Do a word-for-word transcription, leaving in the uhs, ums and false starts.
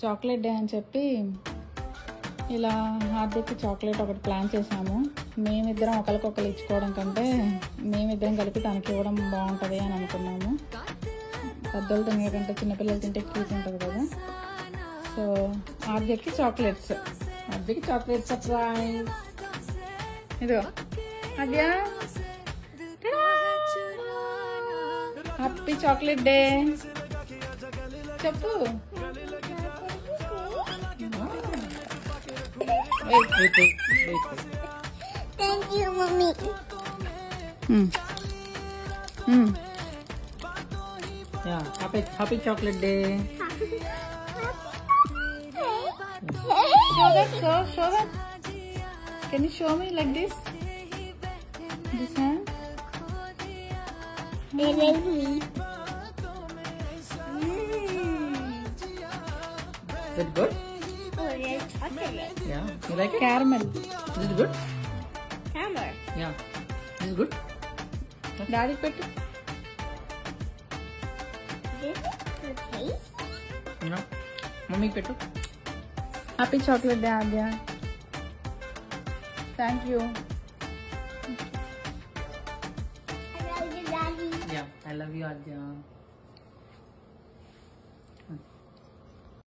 Chocolate day అని చెప్పి ఇలా హార్దిక్కి చాక్లెట్ ఒకటి ప్లాన్ చేసాము. మేమిద్దరం ఒకరికొకరు ఇచ్చుకోవడం కంటే మేమిద్దరం కలిపి తనకి ఇవ్వడం బాగుంటుంది అని అనుకున్నాము. పెద్దలు తినే కంటే చిన్నపిల్లలు తింటే క్యూట్ ఉంటుంది కదా. సో హార్దిక్కి చాక్లెట్స్ హార్దిక్కి చాక్లెట్ సర్ప్రైజ్. ఇదిగో అద్యా, హ్యాపీ చాక్లెట్ డే చెప్పు. Wait, wait, wait, wait, wait. Thank you, Mommy. Hmm. Hmm. Yeah, happy, happy chocolate day. Show that, show, show that. Can you show me like this? This hand? They like me. Is it good? Oh, there's chocolate. Yeah. You like it? Caramel. Is it good? Caramel. Yeah. Is it good? Daddy pet. This is the taste. No. Mommy pet. Happy chocolate day, Adya. Thank you. I love you, Daddy. Yeah, I love you, Adya.